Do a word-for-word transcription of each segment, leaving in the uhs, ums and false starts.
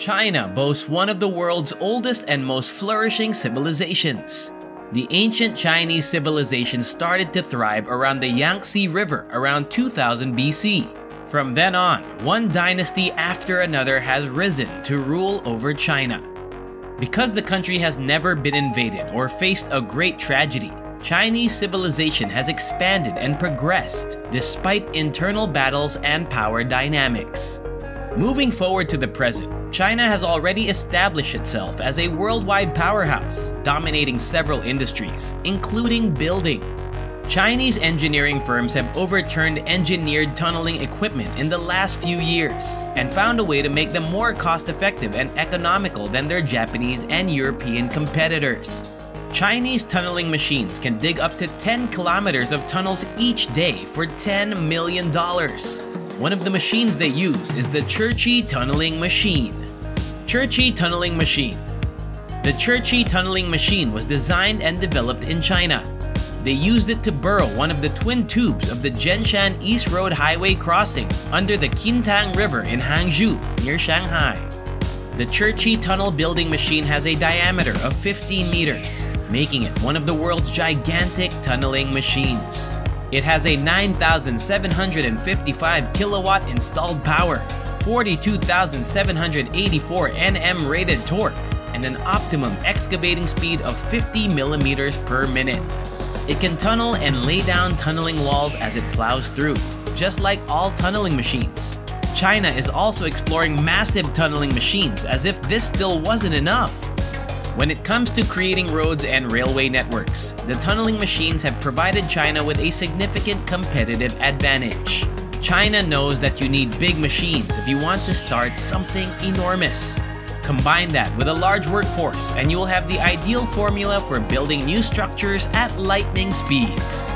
China boasts one of the world's oldest and most flourishing civilizations. The ancient Chinese civilization started to thrive around the Yangtze River around two thousand B C. From then on, one dynasty after another has risen to rule over China. Because the country has never been invaded or faced a great tragedy, Chinese civilization has expanded and progressed despite internal battles and power dynamics. Moving forward to the present, China has already established itself as a worldwide powerhouse, dominating several industries, including building. Chinese engineering firms have overturned engineered tunneling equipment in the last few years and found a way to make them more cost-effective and economical than their Japanese and European competitors. Chinese tunneling machines can dig up to ten kilometers of tunnels each day for ten million dollars. One of the machines they use is the CHRCHI Tunneling machine. CHRCHI Tunneling Machine. The CHRCHI Tunneling machine was designed and developed in China. They used it to burrow one of the twin tubes of the Zhengshan East Road Highway crossing under the Qintang River in Hangzhou, near Shanghai. The CHRCHI Tunnel building machine has a diameter of fifteen meters, making it one of the world's gigantic tunneling machines. It has a nine thousand seven hundred fifty-five kilowatt installed power, forty-two thousand seven hundred eighty-four Newton meters rated torque, and an optimum excavating speed of fifty millimeters per minute. It can tunnel and lay down tunneling walls as it plows through, just like all tunneling machines. China is also exploring massive tunneling machines as if this still wasn't enough. When it comes to creating roads and railway networks, the tunneling machines have provided China with a significant competitive advantage. China knows that you need big machines if you want to start something enormous. Combine that with a large workforce and you will have the ideal formula for building new structures at lightning speeds.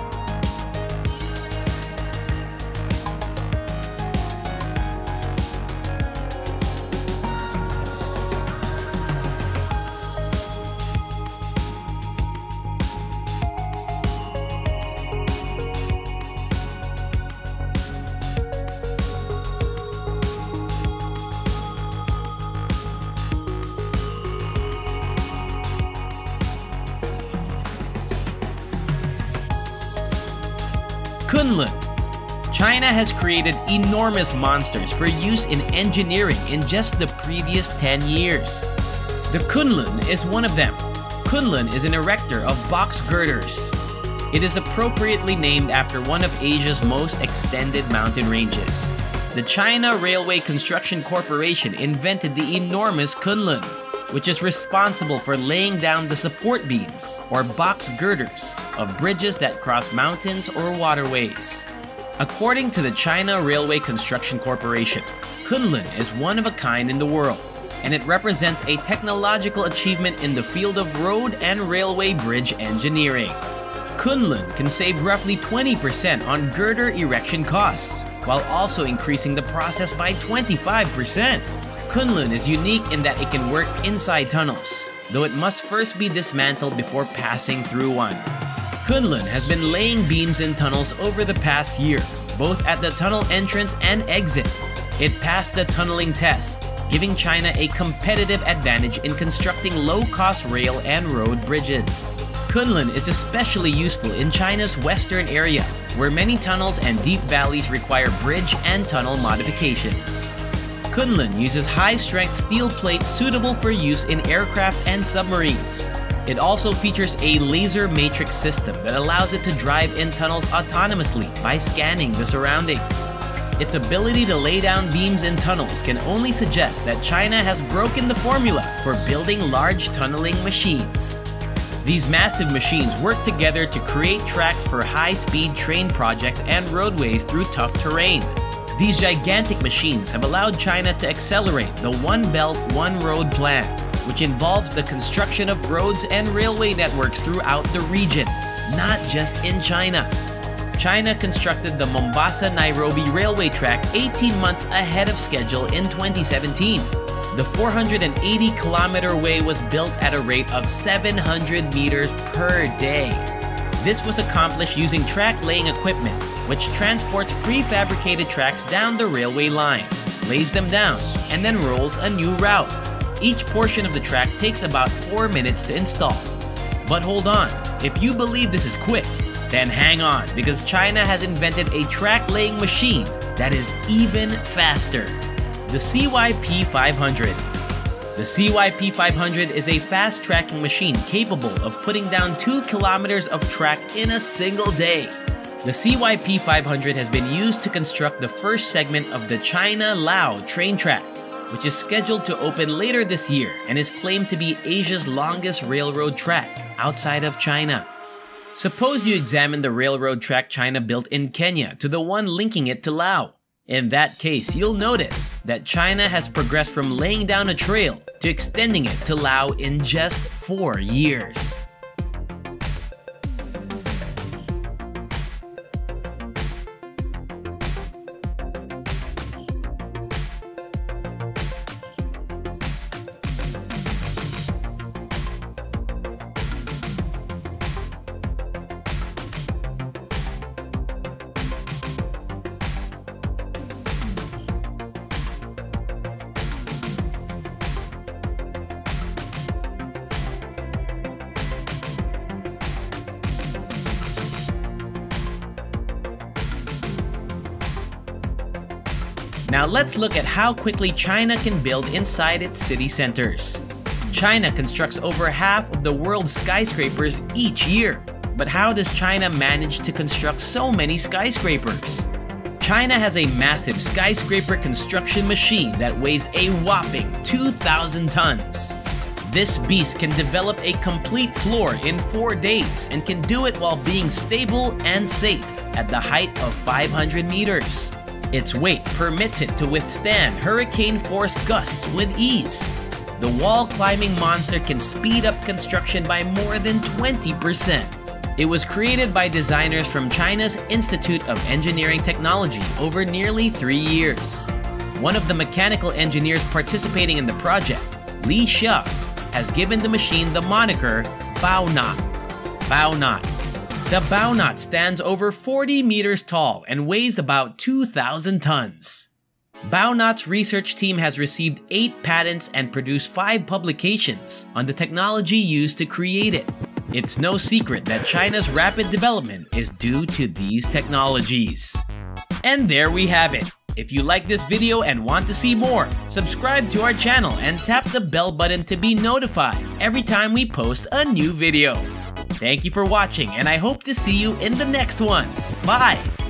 Kunlun. China has created enormous monsters for use in engineering in just the previous ten years. The Kunlun is one of them. Kunlun is an erector of box girders. It is appropriately named after one of Asia's most extended mountain ranges. The China Railway Construction Corporation invented the enormous Kunlun, which is responsible for laying down the support beams, or box girders, of bridges that cross mountains or waterways. According to the China Railway Construction Corporation, Kunlun is one of a kind in the world, and it represents a technological achievement in the field of road and railway bridge engineering. Kunlun can save roughly twenty percent on girder erection costs, while also increasing the process by twenty-five percent. Kunlun is unique in that it can work inside tunnels, though it must first be dismantled before passing through one. Kunlun has been laying beams in tunnels over the past year, both at the tunnel entrance and exit. It passed the tunneling test, giving China a competitive advantage in constructing low-cost rail and road bridges. Kunlun is especially useful in China's western area, where many tunnels and deep valleys require bridge and tunnel modifications. Kunlun uses high-strength steel plates suitable for use in aircraft and submarines. It also features a laser matrix system that allows it to drive in tunnels autonomously by scanning the surroundings. Its ability to lay down beams in tunnels can only suggest that China has broken the formula for building large tunneling machines. These massive machines work together to create tracks for high-speed train projects and roadways through tough terrain. These gigantic machines have allowed China to accelerate the One Belt, One Road plan, which involves the construction of roads and railway networks throughout the region, not just in China. China constructed the Mombasa-Nairobi railway track eighteen months ahead of schedule in twenty seventeen. The four hundred eighty kilometer way was built at a rate of seven hundred meters per day. This was accomplished using track laying equipment, which transports prefabricated tracks down the railway line. lays them down, and then rolls a new route. Each portion of the track takes about four minutes to install. But hold on, if you believe this is quick, then hang on, because China has invented a track laying machine that is even faster. The C H R C H I five hundred. The C H R C H I five hundred is a fast tracking machine capable of putting down two kilometers of track in a single day. The C H R C H I five hundred has been used to construct the first segment of the China-Lao train track, which is scheduled to open later this year and is claimed to be Asia's longest railroad track outside of China. Suppose you examine the railroad track China built in Kenya to the one linking it to Laos. In that case, you'll notice that China has progressed from laying down a trail to extending it to Laos in just four years. Now let's look at how quickly China can build inside its city centers. China constructs over half of the world's skyscrapers each year. But how does China manage to construct so many skyscrapers? China has a massive skyscraper construction machine that weighs a whopping two thousand tons. This beast can develop a complete floor in four days and can do it while being stable and safe at the height of five hundred meters. Its weight permits it to withstand hurricane-force gusts with ease. The wall-climbing monster can speed up construction by more than twenty percent. It was created by designers from China's Institute of Engineering Technology over nearly three years. One of the mechanical engineers participating in the project, Li Xia, has given the machine the moniker Bowknot. Bowknot. The Bowknot stands over forty meters tall and weighs about two thousand tons. Bowknot's research team has received eight patents and produced five publications on the technology used to create it. It's no secret that China's rapid development is due to these technologies. And there we have it. If you like this video and want to see more, subscribe to our channel and tap the bell button to be notified every time we post a new video. Thank you for watching, and I hope to see you in the next one. Bye!